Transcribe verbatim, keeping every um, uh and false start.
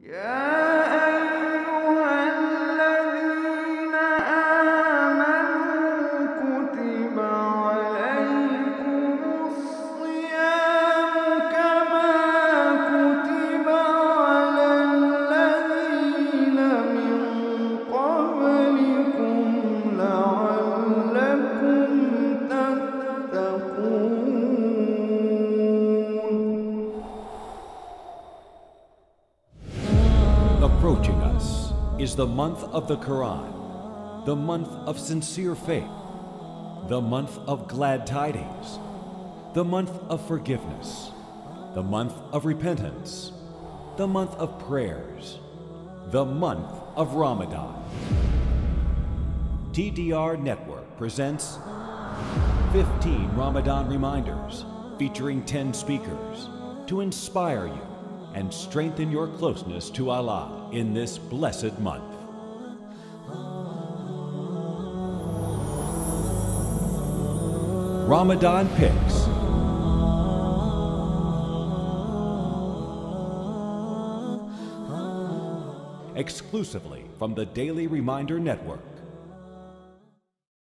Approaching us is the month of the Qur'an, the month of sincere faith, the month of glad tidings, the month of forgiveness, the month of repentance, the month of prayers, the month of Ramadan. T D R Network presents fifteen Ramadan reminders featuring ten speakers to inspire you and strengthen your closeness to Allah in this blessed month. Ramadan Picks. Exclusively from the Daily Reminder Network.